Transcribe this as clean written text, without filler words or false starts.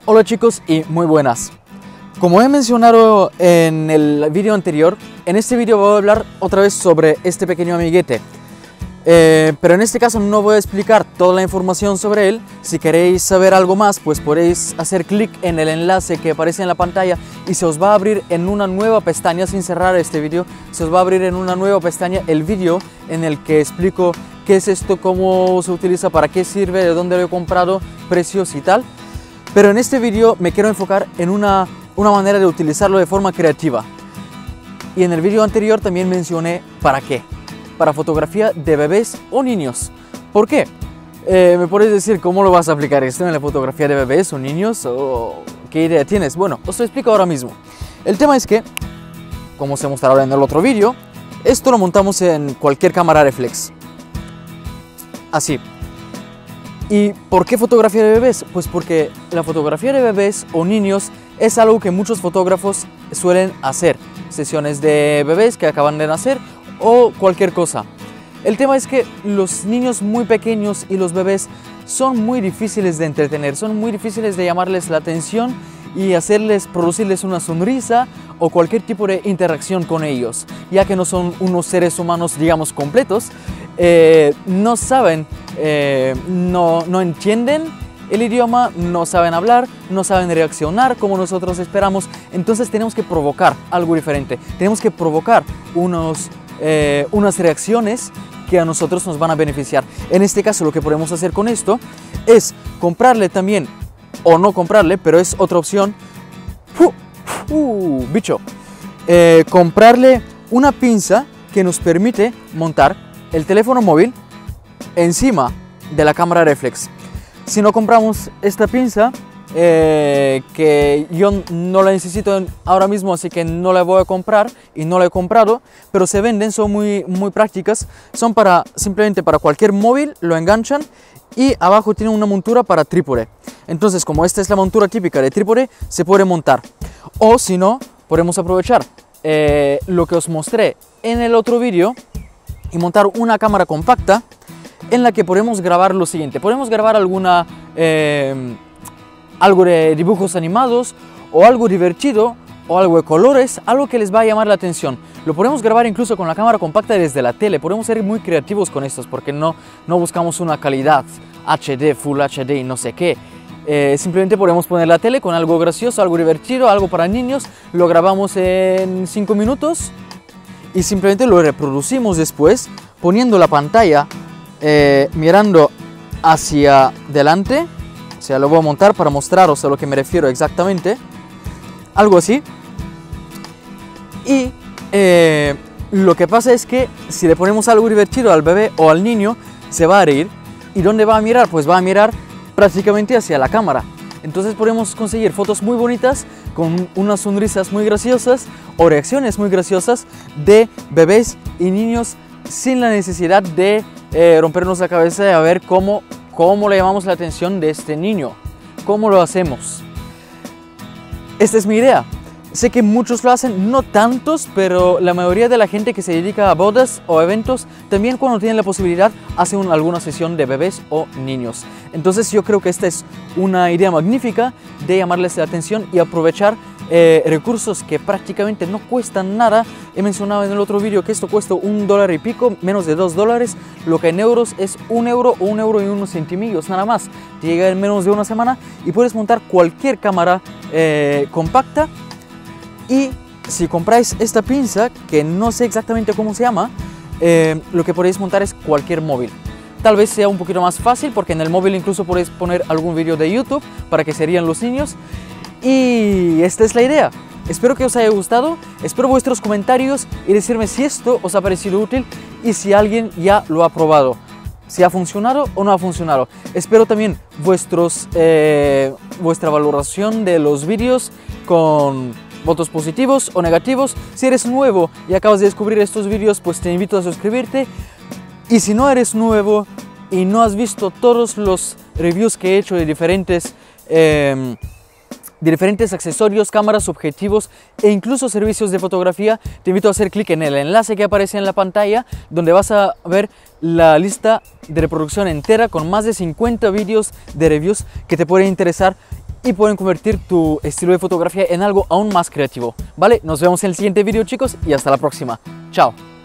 Hola chicos y muy buenas. Como he mencionado en el vídeo anterior, en este vídeo voy a hablar otra vez sobre este pequeño amiguete. Pero en este caso no voy a explicar toda la información sobre él. Si queréis saber algo más, pues podéis hacer clic en el enlace que aparece en la pantalla y se os va a abrir en una nueva pestaña, sin cerrar este vídeo, se os va a abrir en una nueva pestaña el vídeo en el que explico qué es esto, cómo se utiliza, para qué sirve, de dónde lo he comprado, precios y tal. Pero en este vídeo me quiero enfocar en una manera de utilizarlo de forma creativa. Y en el vídeo anterior también mencioné para qué. Para fotografía de bebés o niños. ¿Por qué? Me podéis decir, ¿cómo lo vas a aplicar esto en la fotografía de bebés o niños? ¿O qué idea tienes? Bueno, os lo explico ahora mismo. El tema es que, como se mostrará en el otro vídeo, esto lo montamos en cualquier cámara reflex. Así. ¿Y por qué fotografía de bebés? Pues porque la fotografía de bebés o niños es algo que muchos fotógrafos suelen hacer. Sesiones de bebés que acaban de nacer o cualquier cosa. El tema es que los niños muy pequeños y los bebés son muy difíciles de entretener, son muy difíciles de llamarles la atención y producirles una sonrisa o cualquier tipo de interacción con ellos, ya que no son unos seres humanos, digamos, completos. No saben, no entienden el idioma, no saben hablar, no saben reaccionar como nosotros esperamos. Entonces tenemos que provocar algo diferente, tenemos que provocar unas reacciones que a nosotros nos van a beneficiar. En este caso lo que podemos hacer con esto es comprarle también, o no comprarle, pero es otra opción, bicho, comprarle una pinza que nos permite montar el teléfono móvil encima de la cámara reflex. Si no compramos esta pinza, que yo no la necesito ahora mismo, así que no la voy a comprar y no la he comprado, pero se venden, son muy prácticas, son simplemente para cualquier móvil, lo enganchan y abajo tiene una montura para trípode. Entonces, como esta es la montura típica de trípode, se puede montar. O si no, podemos aprovechar lo que os mostré en el otro vídeo y montar una cámara compacta en la que podemos grabar lo siguiente. Podemos grabar algo de dibujos animados o algo divertido o algo de colores, algo que les va a llamar la atención. Lo podemos grabar incluso con la cámara compacta desde la tele. Podemos ser muy creativos con estos porque no buscamos una calidad HD, Full HD y no sé qué. Simplemente podemos poner la tele con algo gracioso, algo divertido, algo para niños. Lo grabamos en 5 minutos y simplemente lo reproducimos después poniendo la pantalla mirando hacia delante. O sea, lo voy a montar para mostraros a lo que me refiero exactamente. Algo así. Y lo que pasa es que si le ponemos algo divertido al bebé o al niño, se va a reír. ¿Y dónde va a mirar? Pues va a mirar prácticamente hacia la cámara. Entonces podemos conseguir fotos muy bonitas con unas sonrisas muy graciosas o reacciones muy graciosas de bebés y niños sin la necesidad de rompernos la cabeza de a ver cómo le llamamos la atención de este niño, cómo lo hacemos. Esta es mi idea. Sé que muchos lo hacen, no tantos, pero la mayoría de la gente que se dedica a bodas o eventos, también cuando tienen la posibilidad, hace alguna sesión de bebés o niños. Entonces yo creo que esta es una idea magnífica de llamarles la atención y aprovechar recursos que prácticamente no cuestan nada. He mencionado en el otro vídeo que esto cuesta $1 y pico, menos de $2, lo que en euros es €1 o €1 y unos centimillos nada más. Te llega en menos de una semana y puedes montar cualquier cámara compacta. Y si compráis esta pinza, que no sé exactamente cómo se llama, lo que podéis montar es cualquier móvil. Tal vez sea un poquito más fácil porque en el móvil incluso podéis poner algún vídeo de YouTube para que se rían los niños. Y esta es la idea. Espero que os haya gustado, espero vuestros comentarios y decirme si esto os ha parecido útil y si alguien ya lo ha probado, si ha funcionado o no ha funcionado. Espero también vuestra valoración de los vídeos con votos positivos o negativos. Si eres nuevo y acabas de descubrir estos vídeos, pues te invito a suscribirte. Y si no eres nuevo y no has visto todos los reviews que he hecho de diferentes accesorios, cámaras, objetivos e incluso servicios de fotografía, te invito a hacer clic en el enlace que aparece en la pantalla, donde vas a ver la lista de reproducción entera con más de 50 vídeos de reviews que te pueden interesar y pueden convertir tu estilo de fotografía en algo aún más creativo, ¿vale? Nos vemos en el siguiente vídeo, chicos, y hasta la próxima. Chao.